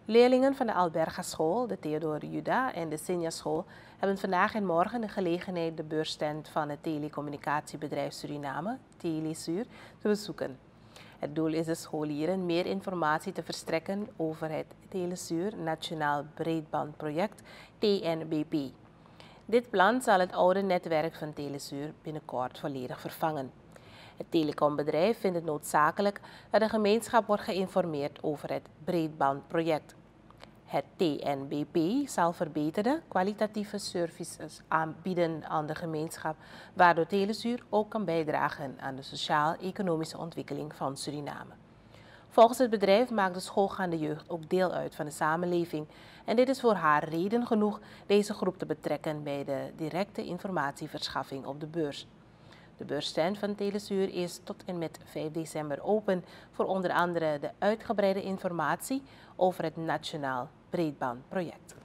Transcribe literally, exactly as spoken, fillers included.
Leerlingen van de Alberga School, de Theodore Juda en de Sinja School hebben vandaag en morgen de gelegenheid de beursstand van het telecommunicatiebedrijf Suriname, Telesur, te bezoeken. Het doel is de scholieren meer informatie te verstrekken over het Telesur Nationaal Breedbandproject T N B P. Dit plan zal het oude netwerk van Telesur binnenkort volledig vervangen. Het telecombedrijf vindt het noodzakelijk dat de gemeenschap wordt geïnformeerd over het breedbandproject. Het T N B P zal verbeterde kwalitatieve services aanbieden aan de gemeenschap, waardoor Telesur ook kan bijdragen aan de sociaal-economische ontwikkeling van Suriname. Volgens het bedrijf maakt de schoolgaande jeugd ook deel uit van de samenleving en dit is voor haar reden genoeg deze groep te betrekken bij de directe informatieverschaffing op de beurs. De beursstand van Telesur is tot en met vijf december open voor onder andere de uitgebreide informatie over het Nationaal Breedbandproject.